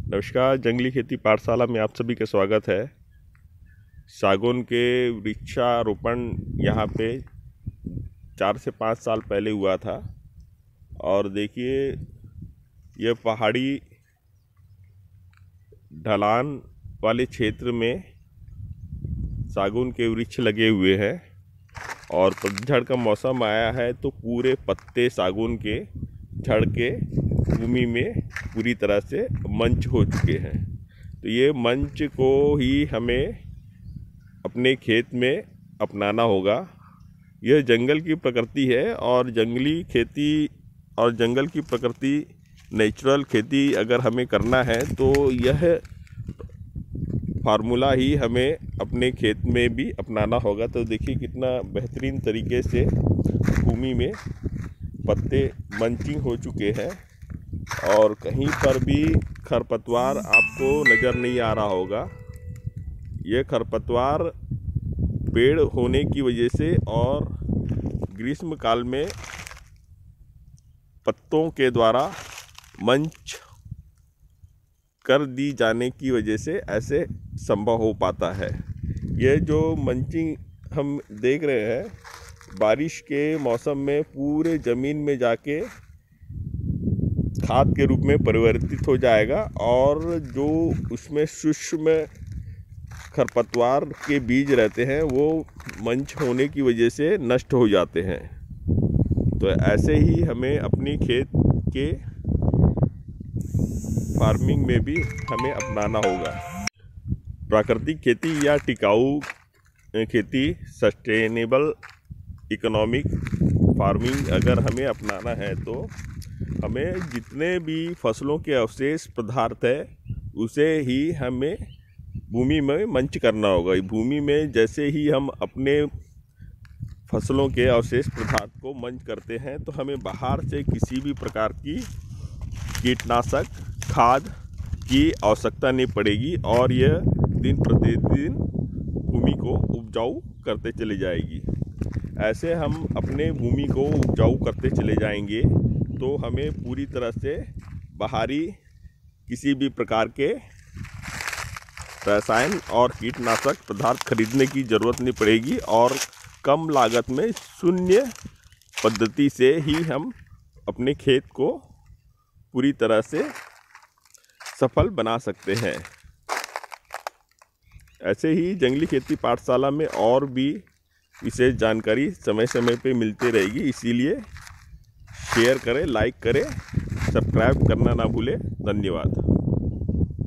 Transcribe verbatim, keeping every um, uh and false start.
नमस्कार, जंगली खेती पाठशाला में आप सभी का स्वागत है। सागौन के वृक्षारोपण यहाँ पे चार से पाँच साल पहले हुआ था और देखिए यह पहाड़ी ढलान वाले क्षेत्र में सागौन के वृक्ष लगे हुए हैं और पतझड़ का मौसम आया है तो पूरे पत्ते सागौन के झड़ के भूमि में पूरी तरह से मंच हो चुके हैं। तो ये मंच को ही हमें अपने खेत में अपनाना होगा। यह जंगल की प्रकृति है और जंगली खेती और जंगल की प्रकृति नेचुरल खेती अगर हमें करना है तो यह फार्मूला ही हमें अपने खेत में भी अपनाना होगा। तो देखिए कितना बेहतरीन तरीके से भूमि में पत्ते मंचिंग हो चुके हैं और कहीं पर भी खरपतवार आपको नज़र नहीं आ रहा होगा। यह खरपतवार पेड़ होने की वजह से और ग्रीष्म काल में पत्तों के द्वारा मंच कर दी जाने की वजह से ऐसे संभव हो पाता है। यह जो मंचिंग हम देख रहे हैं बारिश के मौसम में पूरे ज़मीन में जाके खाद के रूप में परिवर्तित हो जाएगा और जो उसमें सूक्ष्म खरपतवार के बीज रहते हैं वो मंच होने की वजह से नष्ट हो जाते हैं। तो ऐसे ही हमें अपनी खेत के फार्मिंग में भी हमें अपनाना होगा। प्राकृतिक खेती या टिकाऊ खेती सस्टेनेबल इकोनॉमिक फार्मिंग अगर हमें अपनाना है तो हमें जितने भी फसलों के अवशेष पदार्थ है उसे ही हमें भूमि में मंच करना होगा। भूमि में जैसे ही हम अपने फसलों के अवशेष पदार्थ को मंच करते हैं तो हमें बाहर से किसी भी प्रकार की कीटनाशक खाद की आवश्यकता नहीं पड़ेगी और यह दिन प्रतिदिन भूमि को उपजाऊ करते चली जाएगी। ऐसे हम अपने भूमि को उपजाऊ करते चले जाएंगे तो हमें पूरी तरह से बाहरी किसी भी प्रकार के रसायन और कीटनाशक पदार्थ खरीदने की ज़रूरत नहीं पड़ेगी और कम लागत में शून्य पद्धति से ही हम अपने खेत को पूरी तरह से सफल बना सकते हैं। ऐसे ही जंगली खेती पाठशाला में और भी विशेष जानकारी समय समय पे मिलती रहेगी, इसीलिए शेयर करें, लाइक करें, सब्सक्राइब करना ना भूलें। धन्यवाद।